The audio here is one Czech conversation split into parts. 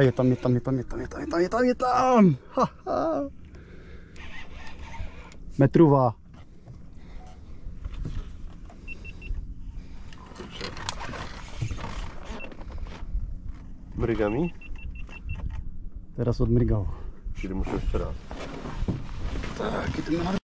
je tam, je tam, je tam, je tam, je tam, je tam, je tam, je tam. Ha, ha. Metrová. Mryga mi? Teraz odmrgal. Czyli muszę jeszcze raz. Tak, jdeme na...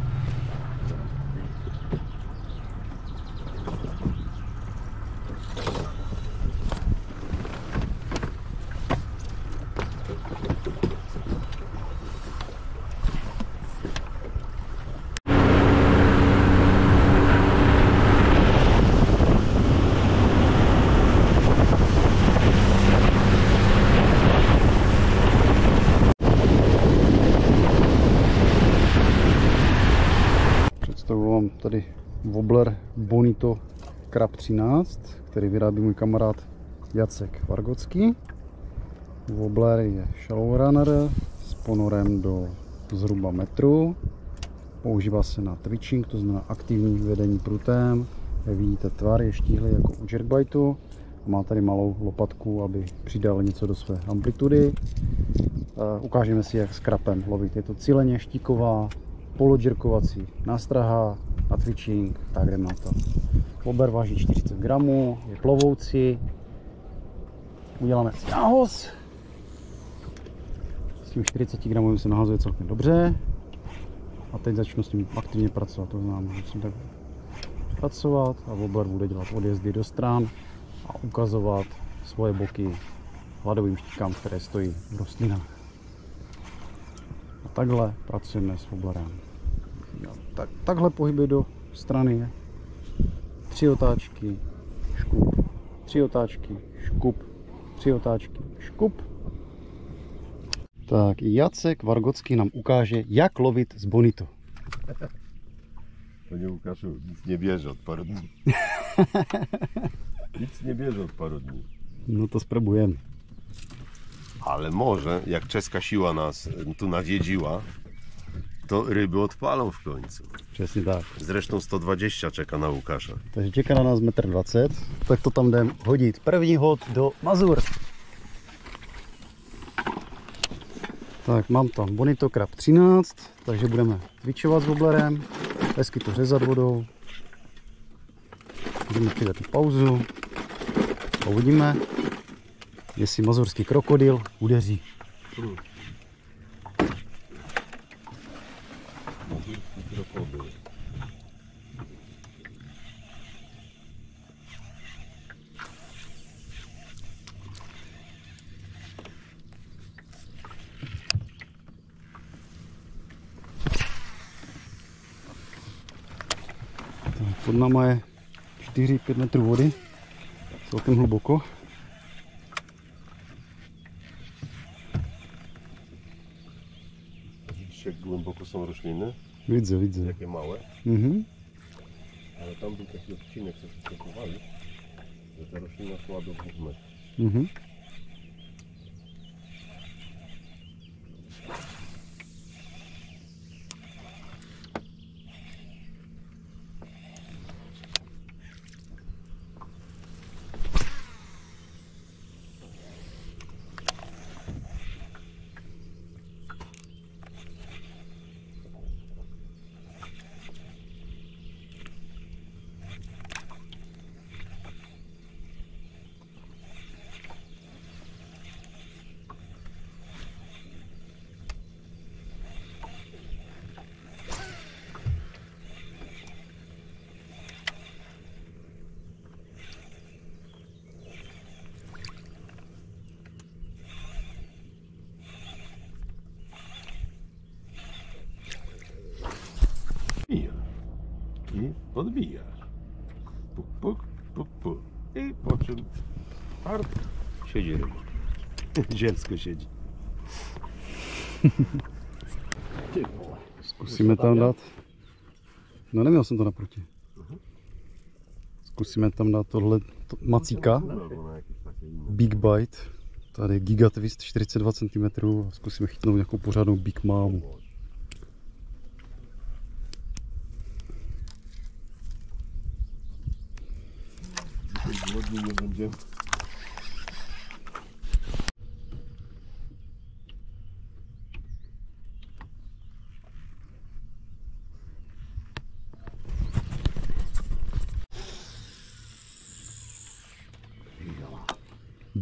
Představuji tady wobbler Bonito Krab 13, který vyrábí můj kamarád Jacek Vargocký. Wobbler je shallow runner s ponorem do zhruba metru. Používá se na twitching, to znamená aktivní vedení prutem. Jak vidíte, tvar je štíhlý jako u jerkbaitu. Má tady malou lopatku, aby přidal něco do své amplitudy. Ukážeme si, jak s krapem lovit. Je to cíleně štíková, polodžerkovací nástraha na twitching, tak jdeme na to. Wobbler váží 40 gramů, je plovoucí. Uděláme si nához. S tím 40 gramovým se nahazuje celkem dobře. A teď začnu s tím aktivně pracovat. To znamená, že musím tak pracovat a wobbler bude dělat odjezdy do stran a ukazovat svoje boky hladovým štíkám, které stojí v rostlinách. A takhle pracujeme s wobblerem. Takhle pohyby do strany. 3 otáčky, škup, 3 otáčky, škup, 3 otáčky, škup. Tak, Jacek Vargocký nám ukáže, jak lovit z Bonito. Panie Łukaszu, nic nie bierze od paru dni. Nic nie bierze od paru dni. No to spróbujemy. Ale może, jak czeska siła nas tu nawiedziła, to ryby odpalą w końcu. Přesně tak. Zresztą 120 czeka na Łukasza. Takže čeká na nás 1,20 m, tak to tam jdem hodit. První hod do Mazur. Tak, mám tam Bonito Krab 13, takže budeme twitchovat s wobblerem, hezky to řezat vodou. Můžeme přidat tu pauzu a uvidíme, jestli mazurský krokodýl udeří. Pod náma je 4-5 metrů vody, celkem hluboko. Widzisz, jak głęboko są rośliny? Widzę, widzę. Jakie małe. Ale tam był taki odcinek, co się przepływali, że ta roślina szła do 2 metrów. I podbijasz. Puk, puk, puk, puk. I po czym hard siedzi ryba. Zielsko siedzi. Zkusíme tam dát. No neměl jsem to naproti. Zkusíme tam dát tohle macíka. Big Bite. Tady Giga Twist 42 cm. Zkusíme chytnout nějakou pořádnou Big Mámu.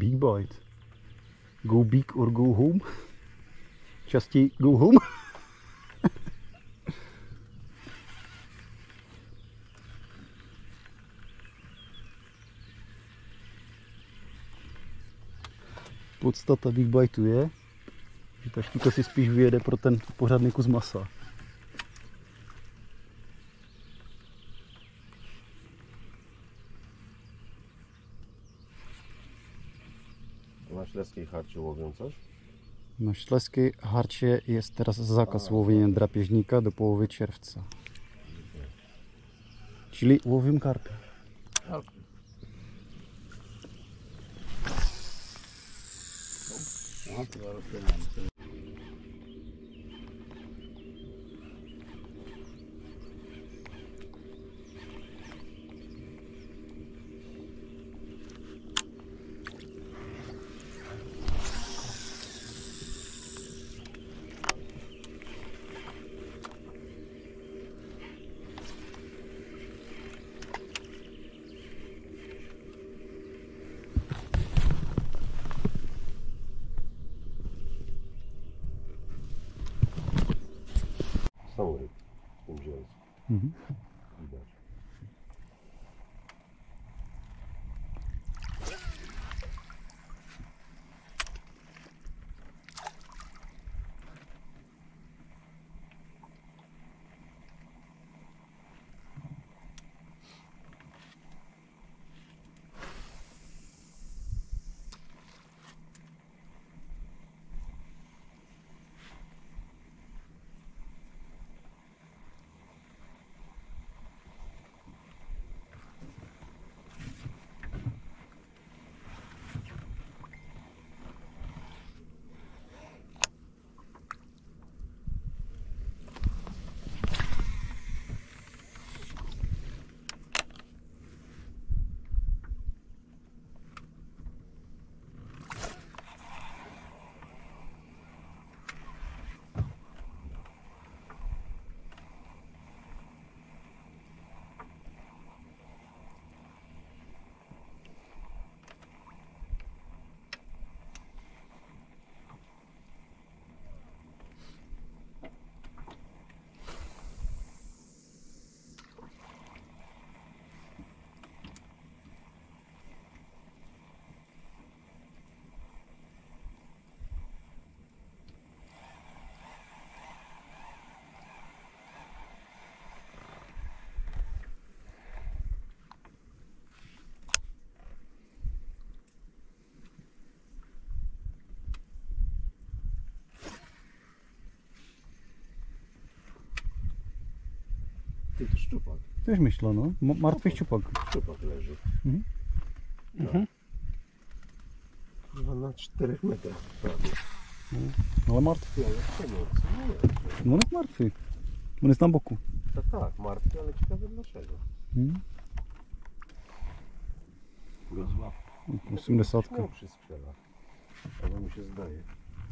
big bite. Go big or go home. Častěji go home. Podstata big biteu je, že ta štíka si spíš vyjede pro ten pořádný kus masa. Na Śledzkiej Harcie łowią coś? Na Śledzkiej Harcie jest teraz zakaz łowienia drapieżnika do połowy czerwca. Czyli łowią karpia. Są ryby w tym zielsku. Widać. Ty, to szczupak. Też myślę, no. Martwy szczupak. Szczupak leży. Mhm. No. Chyba na 4 metrach prawie. Ale martwy. Ale czemu? Nie. No on jest martwy. On jest na boku. Tak, martwy, ale ciekawe dlaczego. Go złap. 80. No przy skrzela. Ale mi się zdaje.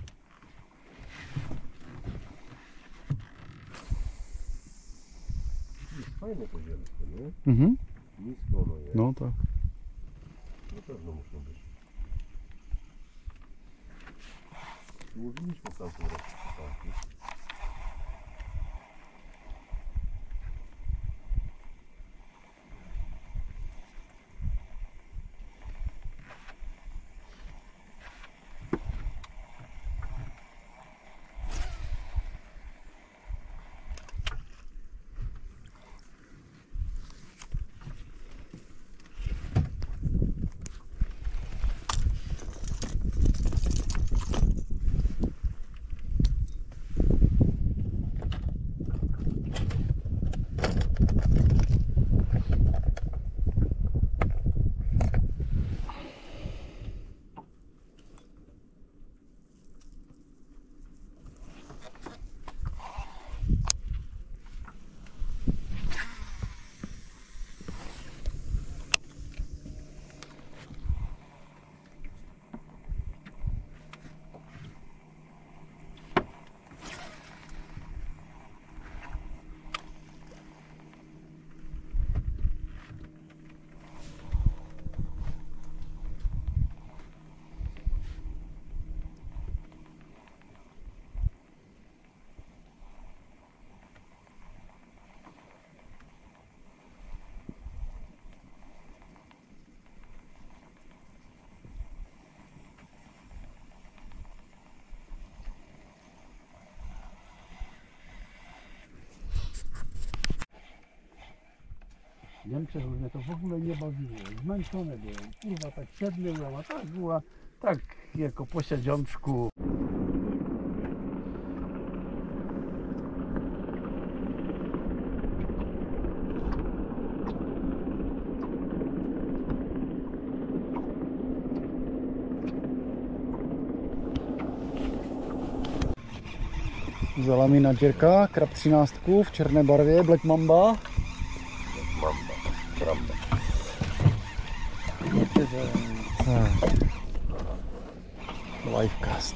Jest fajne to zielsko, nie? Mhm. Nisko ono jest. No tak. Na pewno muszą być. Łowiliśmy całkiem raz szczupaki. V Němczech už mě to v ogóle nebawiło, zmęczony byłem, kurwa tak siedny byłem, a tak była, tak jako po siedziączku. Vzala mi naděrka, krab 13 v černé barvě, Black Mamba. Mamba, kramba. Livecast.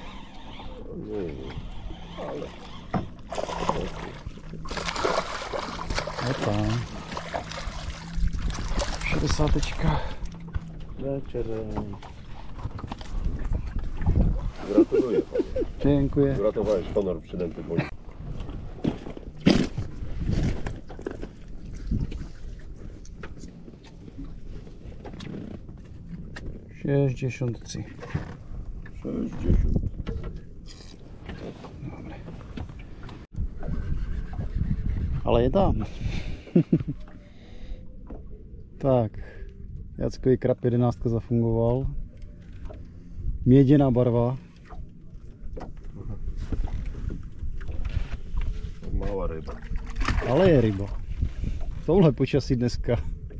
Je tam. 60. Večer. Gratuluję. Dziękuję. Uratowałeś honor przynęty boli. Sześćdziesiąt 60. Ale je tam. Tak. Jackový krab 11 zafungoval. Měděná barva. Mała ryba. Ale je ryba. V tomhle počasí dneska.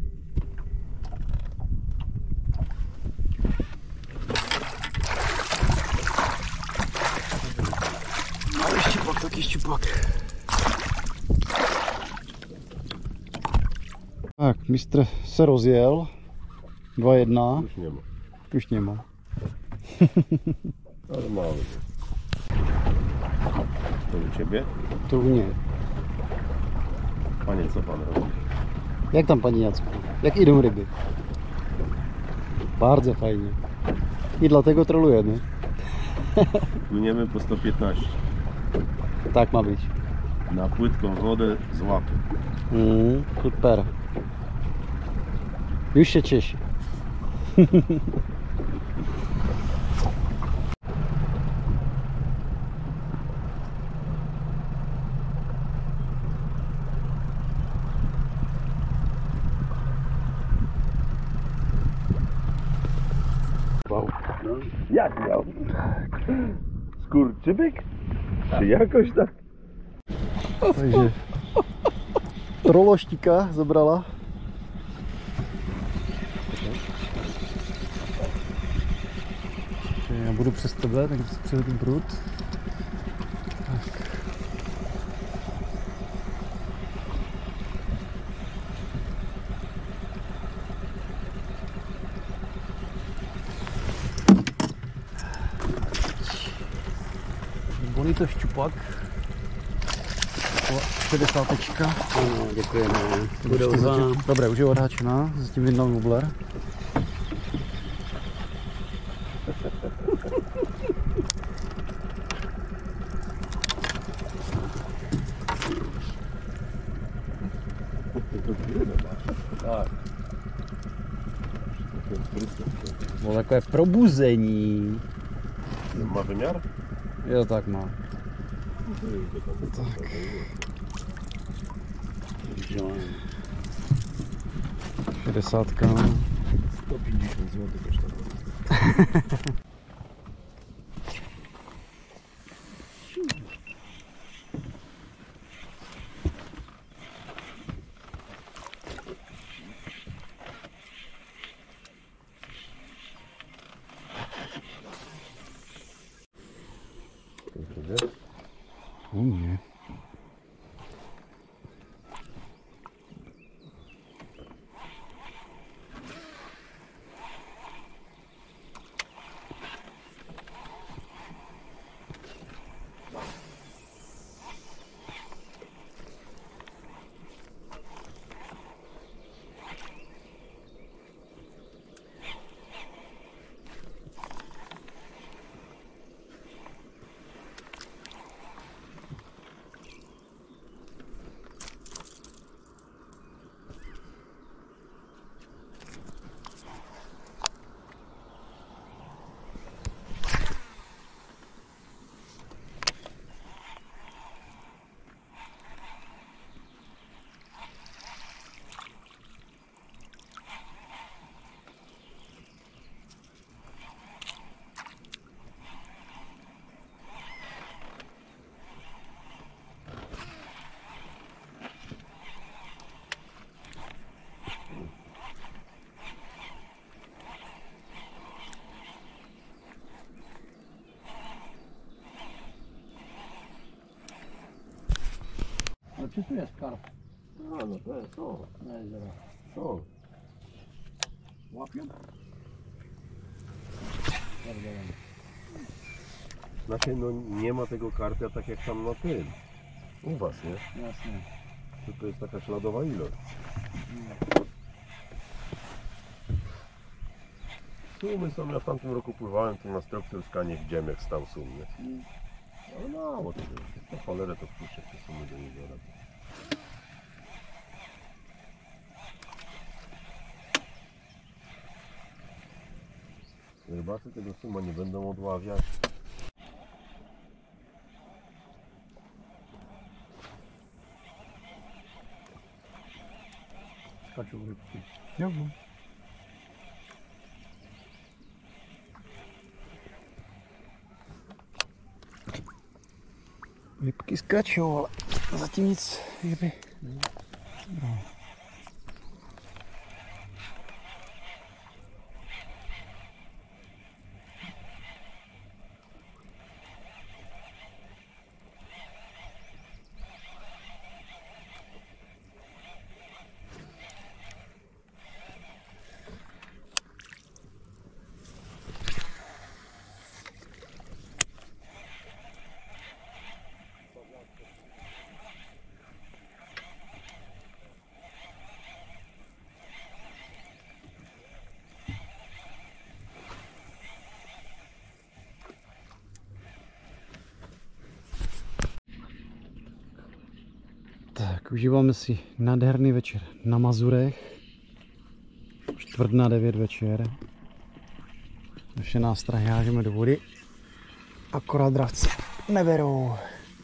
Malý štěpak, taky štěpak. Tak, mistr se rozjel. 2-1. Już nie ma. Už nemá. Ale mały. To u ciebie? To u mě. Panie, co pan robi? Jak tam, paní Jacku? Jak idą ryby? Bardzo fajnie. I dlatego trolujemy. Płyniemy po 115. Tak ma być. Na płytką wodę z łapy. Super. Już się cieszy. Wow. No, jak miał? Skurczybyk? Czy jakoś tak? Takže trološtíka zabrala. Takže já budu přes tebe, tak si přehodím prut. Tak. Bonito šťupak. 60. Děkujeme. Dobré, už je odháčená, zatím jednou wobbler. Tak. Bylo takové probuzení. Ma wymiar? Jo, tak má. Tak. 60. 150 zł kosztowało. U mnie. czy tu jest karp? A, no to jest to. Na jeziora. To. Łapią? Znaczy, no nie ma tego karpia tak jak tam na tym. U was, nie? Jasne. Tylko jest taka śladowa ilość. Sumy są, ja w tamtym roku pływałem, to na Strukturska nie widziałem jak stał sum, nie? Ale mało tego. To cholerę to wpuszczę te sumy do jeziora. Rybacy tego suma nie będą odławiać. Skaczą rybki. Rybky skačou, ale zatím nic ryby. Tak, užíváme si nádherný večer na Mazurech. 8:45 večer. Naše nástrahy hážeme do vody. Akorát dravce neberou.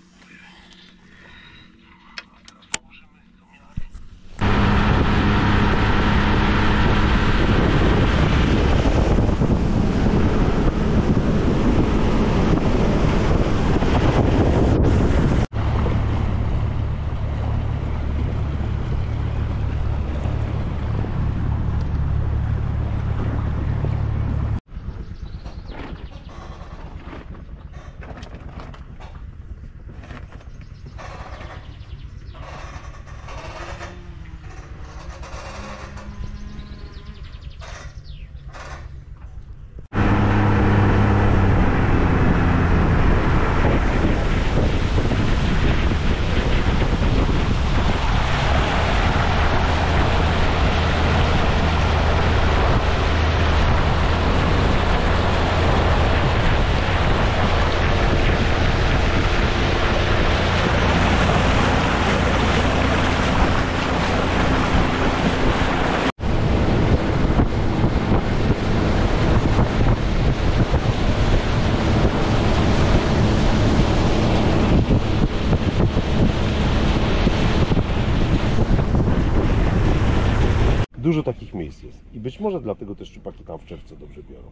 Dużo takich miejsc jest. I być może dlatego te szczupaki tam w czerwcu dobrze biorą.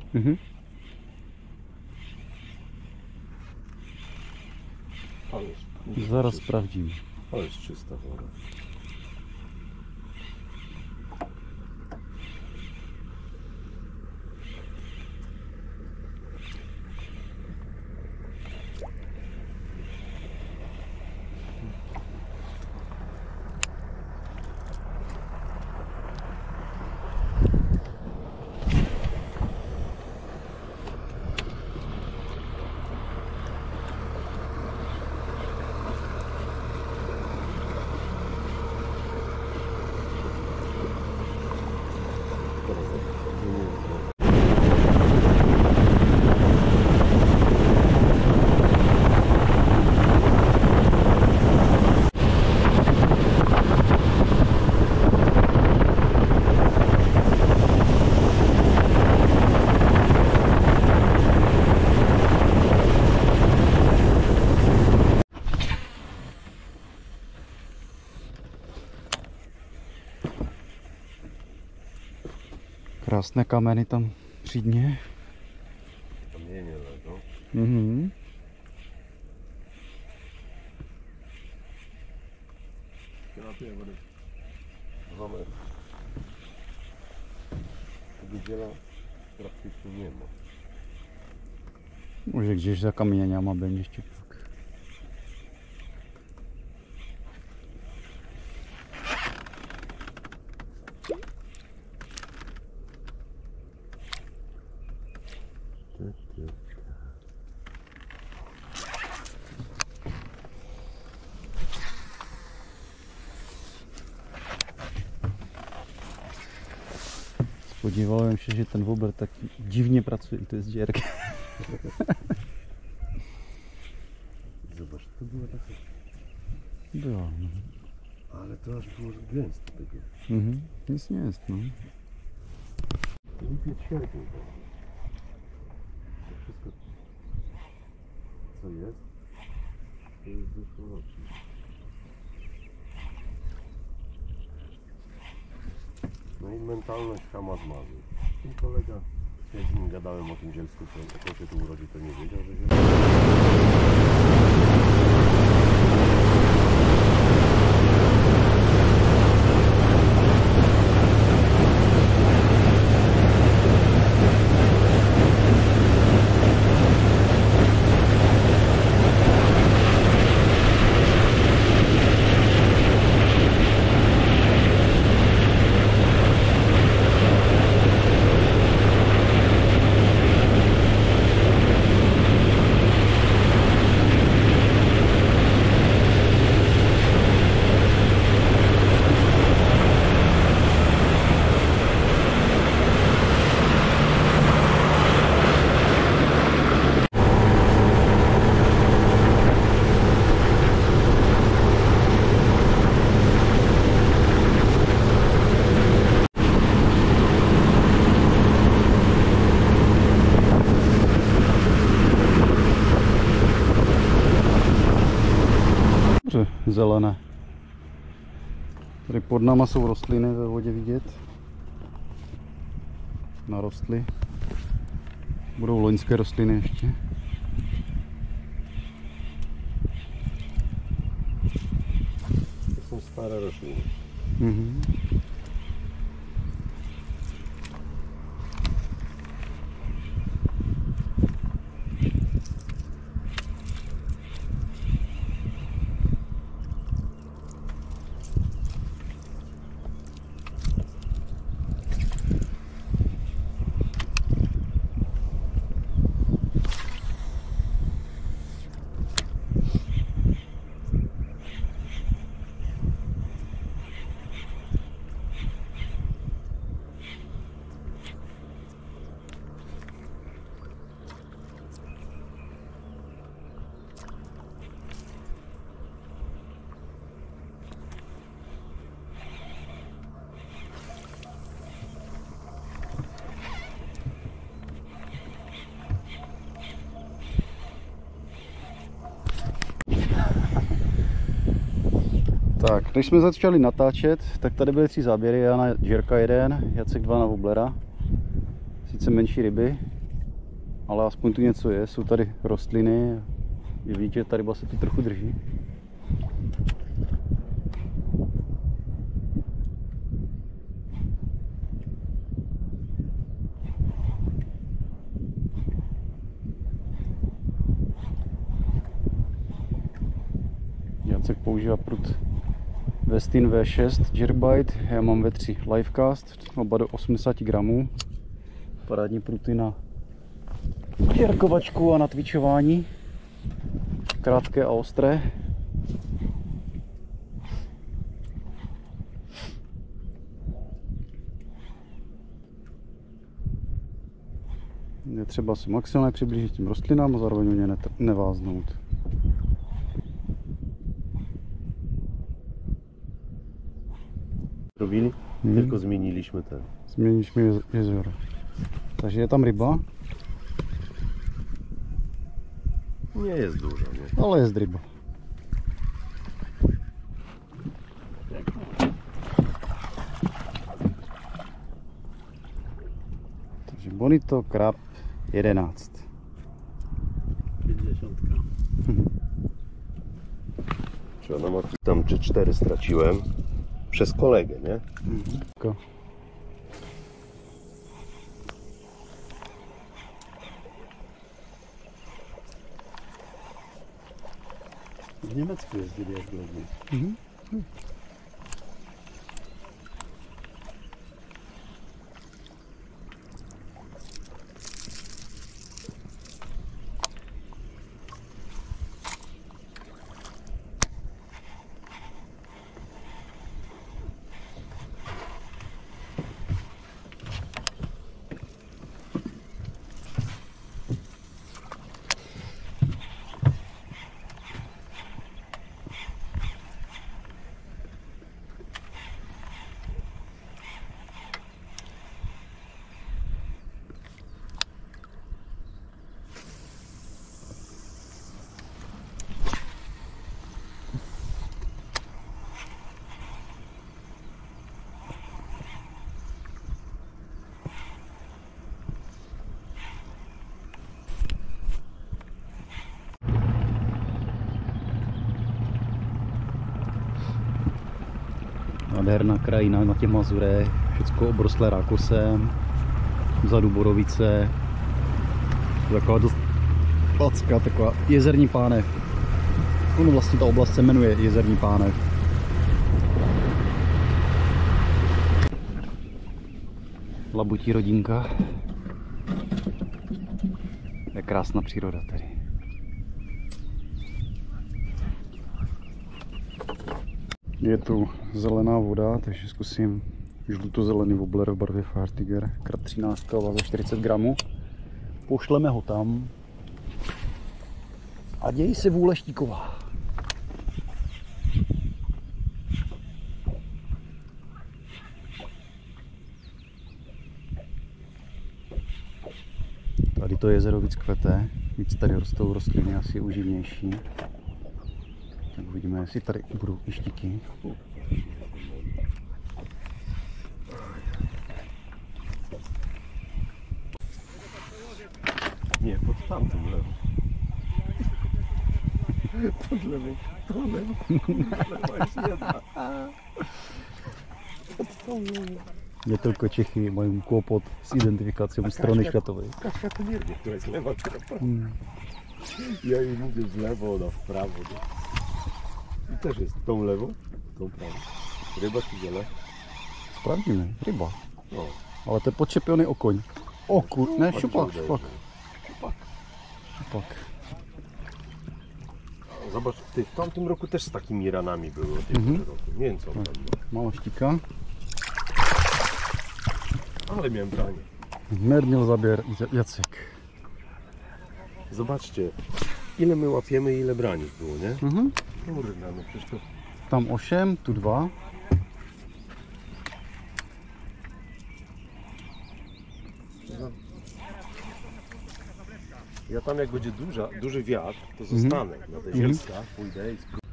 To jest, Zaraz sprawdzimy. to jest czysta woda. Krásné kameny tam při dně. Kamienie leżą. Terapia wody. 2 metry. Tego dziela praktycznie nie ma. Może gdzieś za kamieniami będzie ściepak. podívalo jsem se, že ten wobbler tak divně pracuje, to je zděrk. Zobacz, to było takie... Bylo, no. Ale to aż było gęsto tego. Nic nie jest, no. Lipiec, sierpień. To wszystko, co jest, to jest zeszłoroczne. No i mentalność chama z Mazur. Ten kolega, jak z nim gadałem o tym Zielsku, to jak on się tu urodził, to nie wiedział, że się... Dobře, zelené. Tady pod náma jsou rostliny ve vodě vidět. Narostly. Budou loňské rostliny ještě. To są stare rośliny. Tak, když jsme začali natáčet, tak tady byly 3 záběry, já na Jirka 1, Jacek 2 na wobblera. Sice menší ryby, ale aspoň tu něco je, jsou tady rostliny, vidíte, že ta ryba se tu trochu drží. Jacek používá prut Westin V6 Jerkbite, já mám V3 Livecast, oba do 80 gramů. Parádní pruty na jerkovačku a na tvičování. Krátké a ostré. Je třeba se maximálně přiblížit těm rostlinám a zároveň u ně neváznout. Robili, tylko zmieniliśmy ten. Zmieniliśmy jezioro. Takže je tam ryba, Nie jest dużo, nie? ale jest ryba. Takže Bonito Krab 11. 50. Czy ona ma tam czy 4 straciłem przez kolegę, nie? Ko. W Niemiecku jest jak głodny. Nádherná krajina na těch Mazurech, všechno obrostlé rákosem, vzadu borovice, taková dost packa, taková jezerní pánev. Ono vlastně ta oblast se jmenuje Jezerní pánev. Labutí rodinka. Je krásná příroda tady. Je tu zelená voda, takže zkusím žluto-zelený wobbler v barvě Fire Tiger. Krab 13, váha 40 gramů. Pošleme ho tam. A děj se vůle Štíková. Tady to jezero víc kvete, víc tady rostou rostliny, asi uživnější. Tak uvidíme, jestli tady budou i štíky. Nie, pod tamtym lewo. Pod lewo, to lewo. Lewo jest jedna. Pod tą lewo. Nie tylko Čechy mają kłopot z identyfikacją strony światowej. Kaśka to nie wie, która jest lewa, która prawa. Ja jej mówię w lewo, ona w prawo. Nie? I też jest tą lewą, tą prawą. Ryba czy ziele? Sprawdzimy, ryba. O. Ale to je podczepiony okoń. O kur... Ne, Pan šupak, się šupak. Šupak. Šupak. Zobacz, ty, w tamtym roku też z takimi ranami były. W tym roku. Nie wiem co tam było. Mało štíka. Ale miałem branie. Merniel zabier Jacek. Zobaczcie, ile my łapiemy, ile branik było, nie? Mhm. Kurde, no przecież to... Tam 8, tu 2. Ja tam jak będzie duży wiatr, to zostanę na te zielska, pójdę i spróbuję.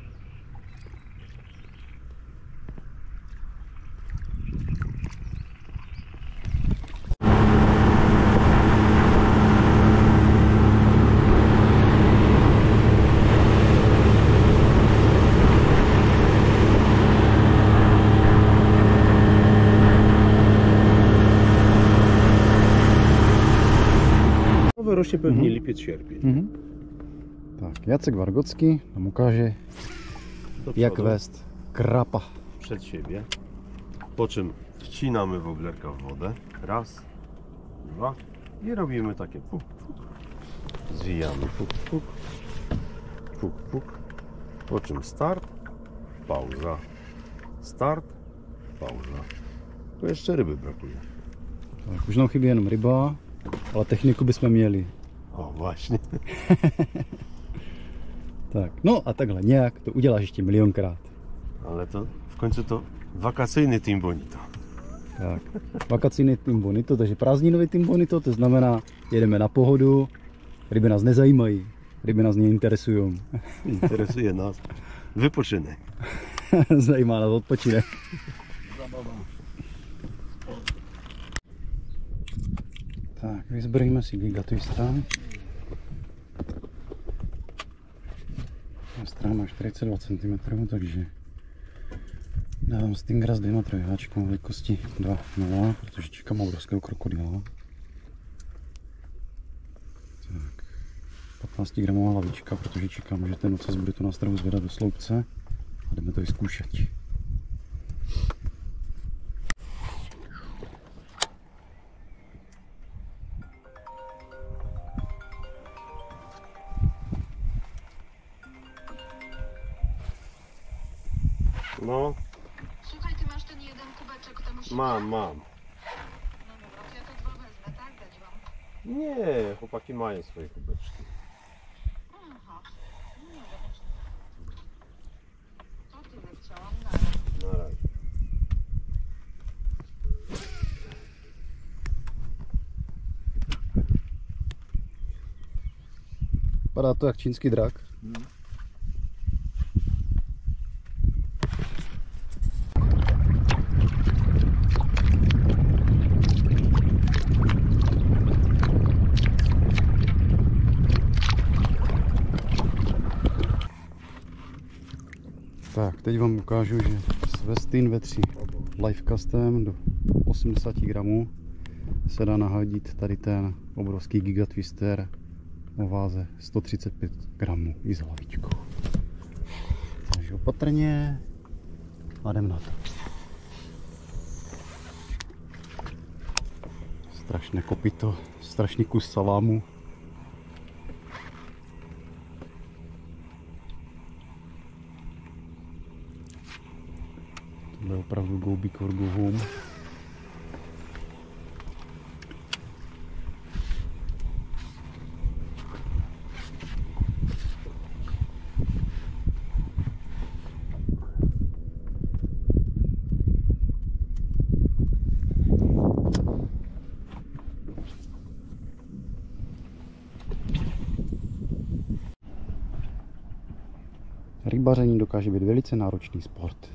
Rośnie pewnie lipiec, sierpień. Tak, Jacek Wargocki nam ukaże, Do jak przodu, west krapa. przed siebie. Po czym wcinamy woblerka w wodę. Raz, dwa i robimy takie puk, puk. Zwijamy puk, puk, puk, puk. Po czym start, pauza. Start, pauza. Tu jeszcze ryby brakuje. Tak, už nám chybí jenom ryba, ale techniku bychom měli. O, właśnie. Tak, no a takhle nějak to uděláš ještě milionkrát. Ale to w końcu to wakacyjny Team Bonito. Tak, vakacyjný Team Bonito, takže prázdninový Team Bonito, to znamená, jedeme na pohodu, ryby nás nezajímají, ryby nás neinteresují. Interesuje nas wypoczynek. Zajímá nás odpočinek. Tak, vyzbrojíme si gigatwista. Strana má 42 cm, takže dávám stingera s 2 trojháčkama velikosti 2,0, protože čekám obrovského krokodýla. Tak, 15 gramová hlavička, protože čekám, že ten ocas bude to nástrahu zvedat do sloupce a jdeme to vyzkoušet. No, Słuchaj, ty masz ten jeden kubeczek, to musisz... mam. No dobra, to ja to 2 wezmę, tak? Dać wam. Nie, chłopaki mają swoje kubeczki. Aha. No dobrze. To tyle chciałam na Na razie. Vypadá to jak čínský drak. Tak, teď vám ukážu, že Westin V3 Live Custom do 80 gramů se dá nahradit tady ten obrovský Giga Twister o váze 135 gramů i s hlavičkou. Takže opatrně a jdem na to. Strašné kopyto, strašný kus salámu. Tohle je opravdu go big or go home. Rybaření dokáže být velice náročný sport.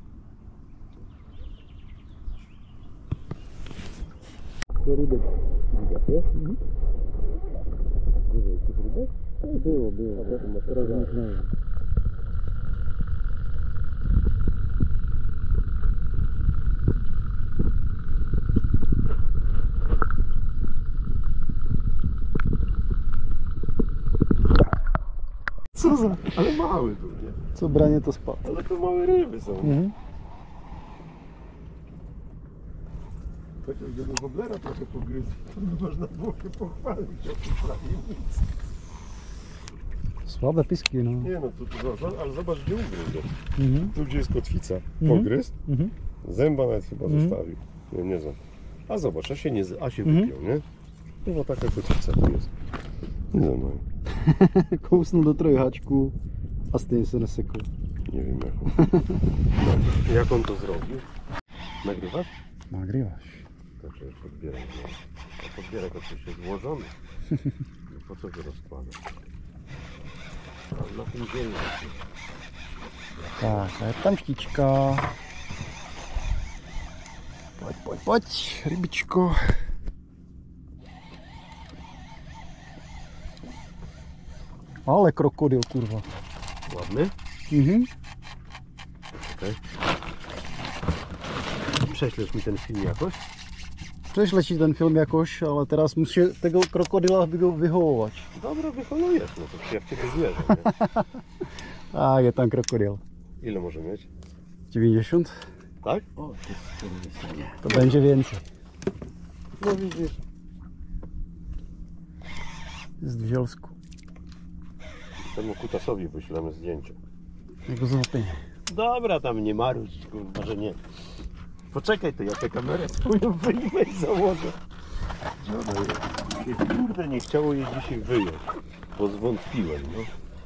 Co za? Ale mały był, nie? Co branie to spadł. Ale to małe ryby są. Chociaż gdyby woblera trochę pogryzł, to by można było się pochwalić o tym prawie nic. Słabe piski, no. Nie no, ale zobacz gdzie ugryzł. Tu gdzie jest kotwica, pogryzł, zęba nawet chyba zostawił. Nie zęb. A zobacz, a się wypiął, nie? No bo taka kotwica tu jest. Nie no. Kousnul do trojhačku a stejně se nesekl. Nie wiem jak on to zrobił. Nagrywasz? Nagrywasz. Także podbierak. A podbierak oczywiście złożony. Po co go rozkładasz? Na tym ziemi. Tak, a je tam štička. Pojď, rybičko. Ale krokodyl, kurwa. Ładny? Okej. Prześlesz mi ten film jakoś? Prześlę ci ten film jakoś, ale teraz muszę tego krokodyla vyhovovat. Dobra, wyholujesz, no to jak ciebie zwierzę, nie? A, je tam krokodyl. Ile może mieć? 90? Tak? O, to będzie więcej. No widzisz. Z Wzielsku. Temu kutasowi wyślemy zdjęcie. Jak go złapię. Dobra, tam nie marudź, kurwa, że nie. Poczekaj, to ja tę kamerę swoją wyjmę i założę. Gdzie ona jest? Kurde, nie chciało jej dzisiaj wyjąć, bo zwątpiłem, no.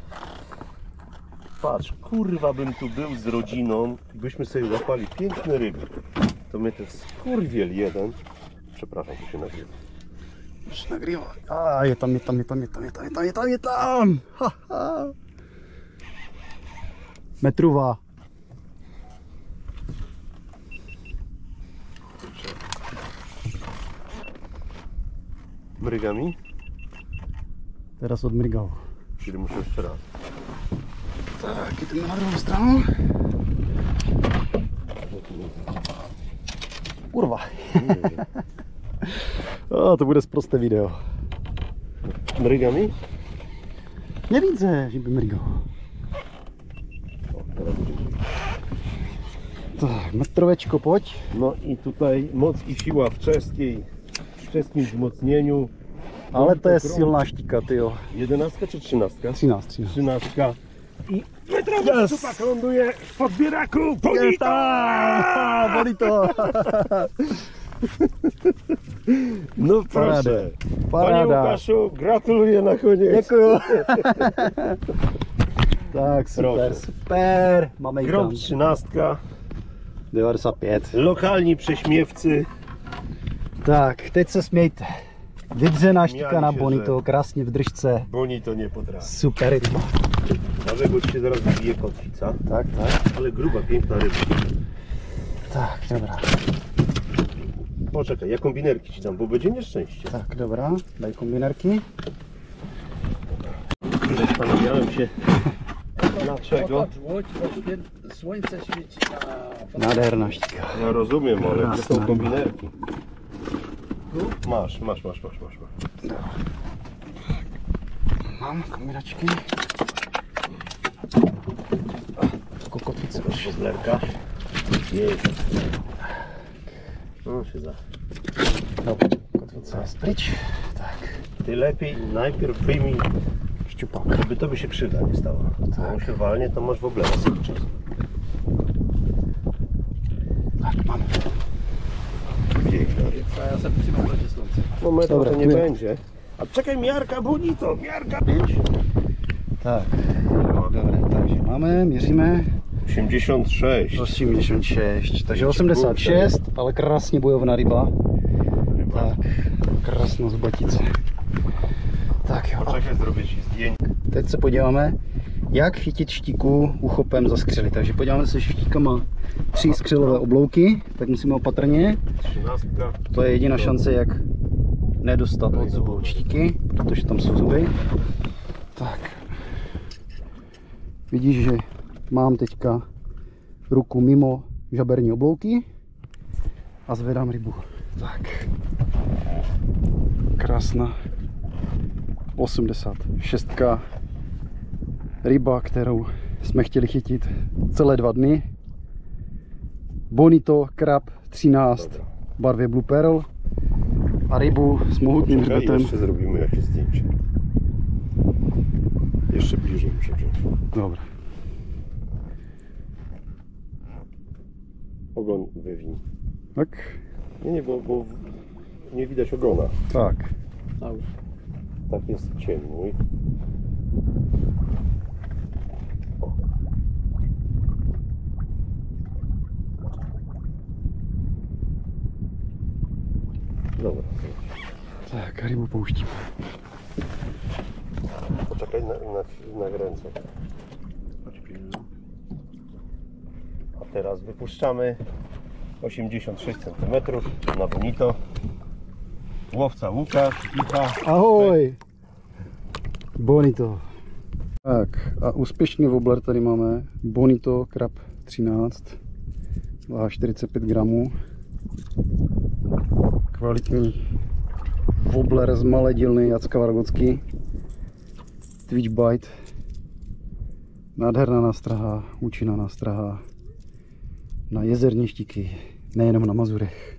Patrz, kurwa, bym tu był z rodziną i byśmy sobie łapali piękne ryby. To mnie ten skurwiel jeden, przepraszam, to się nagrywa. Już nagrywa. A, je tam. Ha, ha. Metruwa. Mryga mi? Teraz odmrygał. Czyli muszę jeszcze raz. Tak, idziemy na drugą stronę. Kurwa. O, to bude proste video. Mryga mi? Nie widzę, żeby mrygał. O, teraz będzie. Tak, metroweczko, pojď. No i tutaj moc i siła w czeskim wzmocnieniu. Ale to jest silná štika, tyjo. 11 czy 13? 13. 13. I metrowy szczupak ląduje w podbieraku. Bonito! Bonito! No proszę. Panie Paráda. Łukaszu, gratuluję na koniec. Děkuju. Tak, super, Proszę. super. Máme ji tam. Grom 13. 95. Lokalni prześmiewcy. Tak, teď se smějte. Vydřená štika Směli na się, bonito, že- krásně v držce. Bonito nie potrafi. Super ryba. Dlatego ci się zaraz wybije kotwica. Tak, tak. Ale gruba, piękna ryba. Tak, dobrá. Poczekaj, ja kombinerki ci dam, bo będzie nieszczęście. Tak, dobrá. Daj kombinerky. Zastanawiałem się Dlaczego? Popatrz, łódź, bo słońce świeci na... Nádherná štíka. Ja rozumiem, ale gdzie Krásná są ryba. kombinerki? Tu? Masz. Mám kombinačky. Kokotwice už. Woblerka. Jest. No się da. Dobra, kotwica jest pryč. Tak, Ty lepiej najpierw wyjmij, šťupak. żeby to by się krzywda nie stała. Jak on się walnie, to masz woblera cały czas. Tak, mamy. Piękna ryba. A ja sobie przyjmę będzie słońce. No metra Dobra, to nie tu- będzie. A czekaj, miarka bonito, miarka 5. Tak, dobra, takže máme, měříme. 86. 86, takže 86, ale krásně bojovná ryba. Tak, krásná zubatice. Tak jo, a Poczekaj, zrobię ci zdjęcie. teď se podíváme, jak chytit štíku uchopem za skřely. Takže podíváme se, že štíka má 3 skřelové oblouky, tak musíme opatrně. 13. To je jediná šance, jak nedostat od zubu od štíky, protože tam jsou zuby. Tak. Vidíš, že mám teďka ruku mimo žaberní oblouky a zvedám rybu. Tak. Krásná 86. Ryba, kterou jsme chtěli chytit celé 2 dny. Bonito Krab 13 v barvě Blue Pearl a rybu s mohutným Czekaj, hřbetem. jeszcze zrobimy jakieś zdjęcie. Jeszcze bliżej muszę wziąć. Dobra. Ogon wywiń. Tak? Nie, bo nie widać ogona. Tak. Tak jest ciemniej. O. Dobra. Tak, rybu pouštíme. Poczekaj na ręce. A teraz wypuszczamy 86 cm na bonito. Łowca Łukasz, Icha. Ahoj! Bonito. Tak a úspěšný wobbler tady máme Bonito Krab 13, váha 45 gramů. Kvalitní wobbler z malé dílny Jacka Vargocký. Twitch bite. Nádherná nástraha, účinná nástraha na jezerní štíky, nejenom na Mazurech.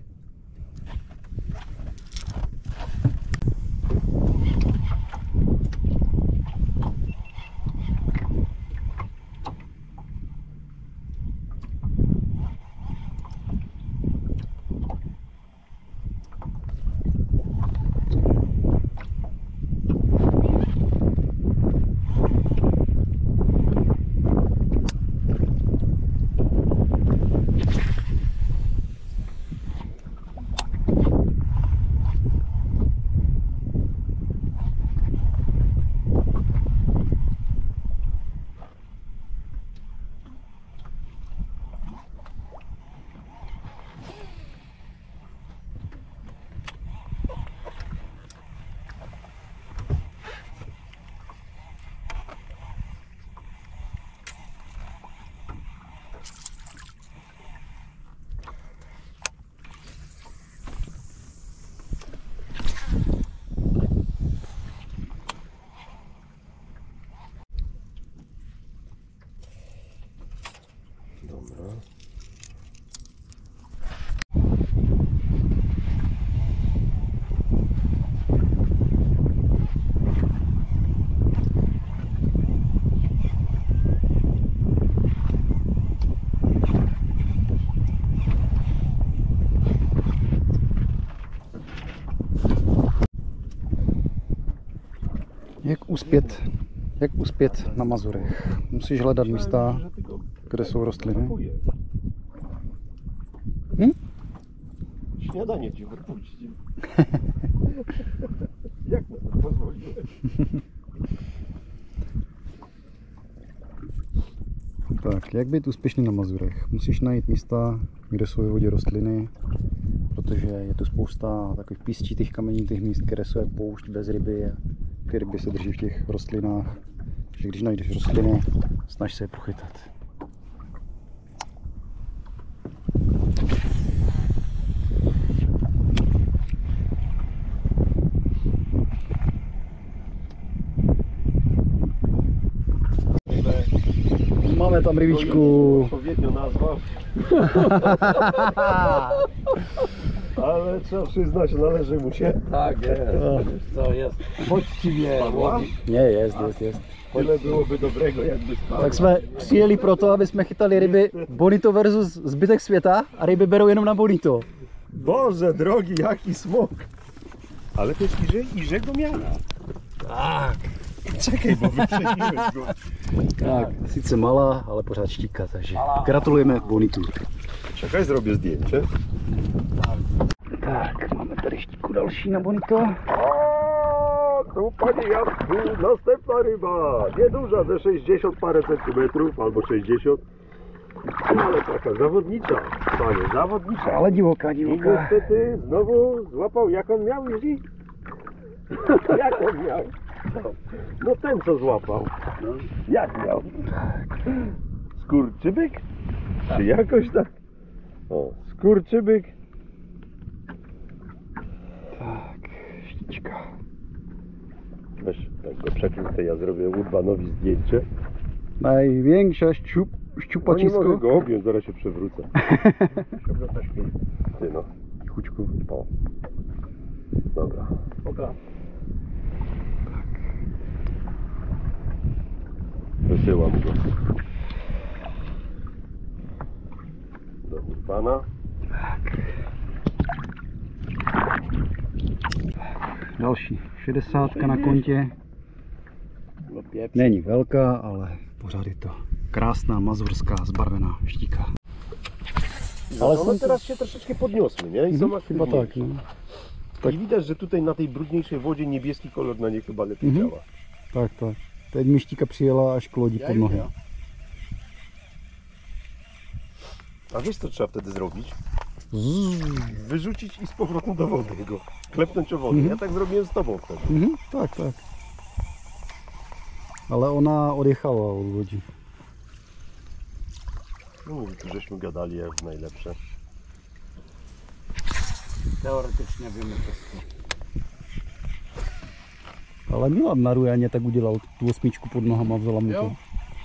Dobra. Jak uspět na Mazurech? Musíš hledat místa, kde jsou rostliny. Śniadanie ci wypuścił. Jak na to pozwoliłeś? Tak, jak být úspěšný na Mazurech? Musíš najít místa, kde jsou ve vodě rostliny, protože je tu spousta takových písčitých kamenitých míst, které jsou jak poušť bez ryby a ty ryby se drží v těch rostlinách. že když najdeš rostliny, snaž se je pochytat. Máme tam rybičku. Odpowiednio nazwał. Ale trzeba przyznać, należy mu się. Tak jest. Co jest? Poczciwie. Nie, jest. Tyle byłoby dobrego, jakby spadł. Tak jsme přijeli proto, aby jsme chytali ryby Bonito versus zbytek světa a ryby berou jenom na Bonito. Boże drogi, jaki smok! Ale to jest Iżego miana. Tak. Czekaj, bo wyprzedziłeś go. Tak, sice malá, ale pořád štíka, takže gratulujeme Bonitu. Czekaj, zrobię zdjęcie. Tak, máme tady štíku další na Bonito. O, tu panie Jacku, następna ryba. Nieduża, ze 60 parę centymetrów, albo 60. Ale taka zawodnicza, panie, zawodnicza. Ale divoká, I divoká. niestety znowu złapał, jak on miał, Jerzy? Jak on miał? No ten, co złapał. Jak miał? Skurczybyk? Czy jakoś tak? O, skurczybyk. Tak, štička. Weź, tak go przekrój, ja zrobię Urbanowi zdjęcie. Największa No nie mogę szczupacisko. go objąć, zaraz się przewrócę. Ty no, chućku. O. Dobra. Oka. Wysyłam go do Urbana. Další 60 na kontě. No pieprz. Není velká, ale pořád je to krásná mazurská zbarvená štíka. Ale one teraz się troszeczkę podniosły, nie? I są Chyba aktywniejsze. tak, no. I widać, że tutaj na tej brudniejszej wodzie niebieski kolor na nie chyba lepiej działa. Tak. Teď mi štíka přijela až k lodi pod nohy. A wiesz co trzeba wtedy zrobić? Wyrzucić i z powrotem do wody go. Klepnąć o wodę. Ja tak zrobiłem z tobą wtedy. Tak. Ale ona odjechała od lodi. No mówię, tu żeśmy gadali jak najlepsze. Teoretycznie wiemy wszystko. Ale Milan na Rujaně tak udělal tu osmičku pod nohama, vzala mu to. Jo.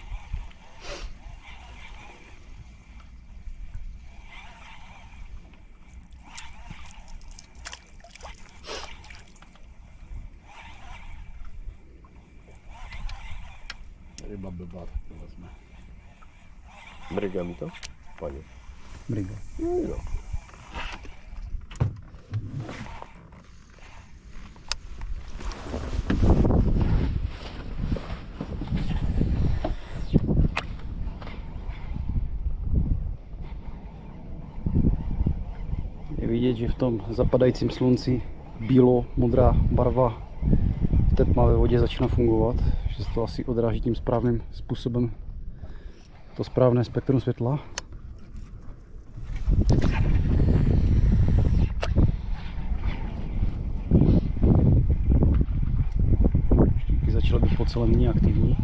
Ryba bywa, wezmę. Mryga mi to? Panie. Mryga. No. Je vidět, že v tom zapadajícím slunci bílo-modrá barva v té tmavé vodě začíná fungovat, že se to asi odráží tím správným způsobem, to správné spektrum světla. Štíky začaly být po celém dní aktivní.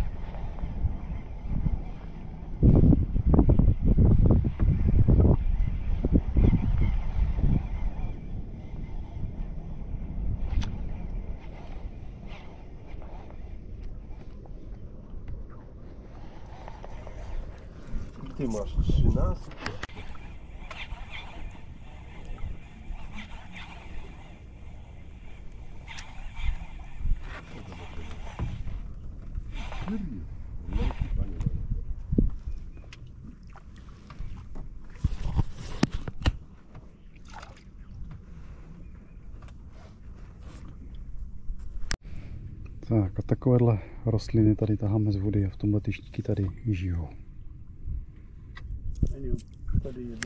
Ty masz 13. Tak a takovéhle rostliny tady taháme z vody a v tomhle ty štíky tady žijou. Tady je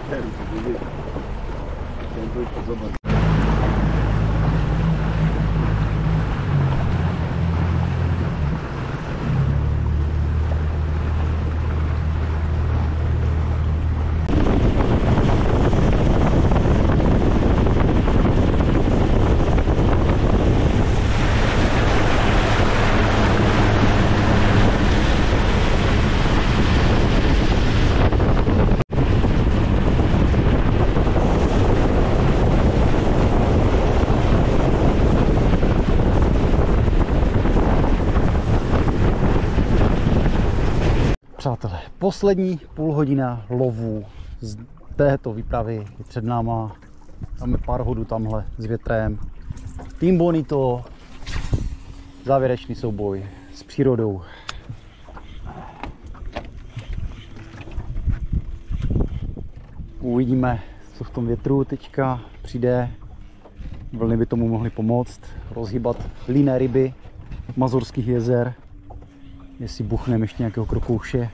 Přátelé, poslední půl hodina lovu z této výpravy je před náma. Máme pár hodů tamhle s větrem. Team Bonito, závěrečný souboj s přírodou. Uvidíme, co v tom větru teďka přijde. Vlny by tomu mohly pomoct, rozhýbat líné ryby Mazurských jezer. Jestli buchneme ještě nějakého krokouše.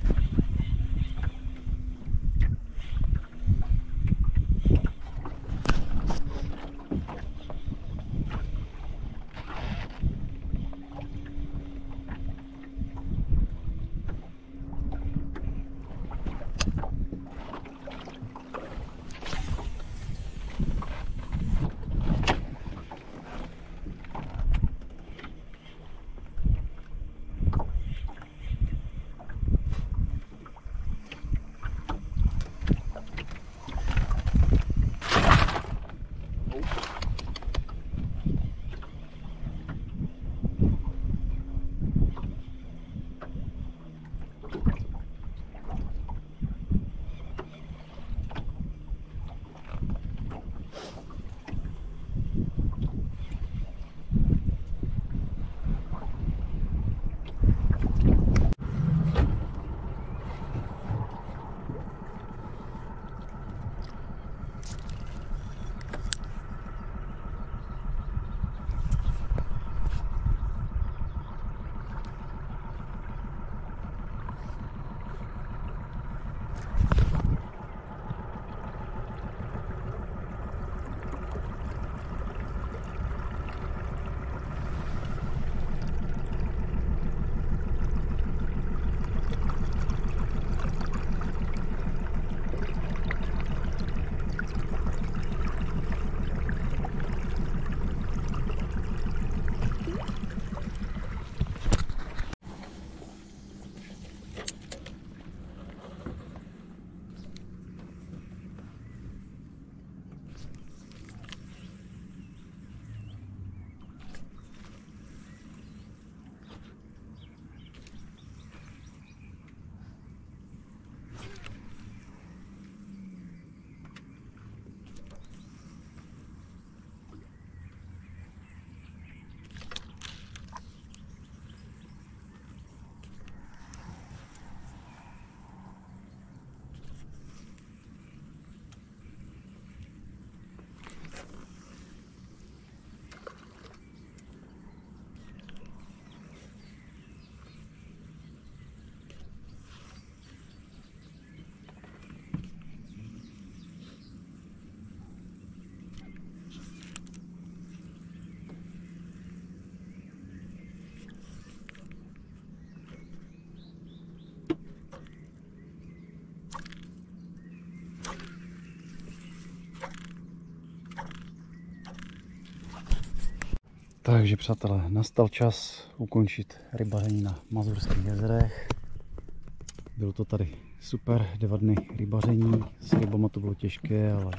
Takže přátelé, nastal čas ukončit rybaření na Mazurských jezerech. Bylo to tady super, 2 dny rybaření, s rybama to bylo těžké, ale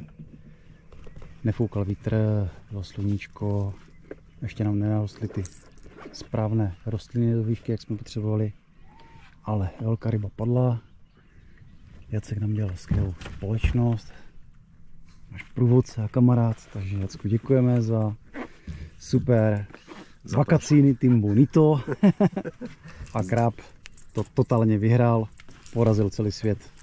nefoukal vítr, bylo sluníčko, ještě nám nenarostly ty správné rostliny do výšky, jak jsme potřebovali, ale velká ryba padla. Jacek nám dělal skvělou společnost, náš průvodce a kamarád, takže Jacku děkujeme za super vakacíny Team Bonito. A Krab to totálně vyhrál, porazil celý svět.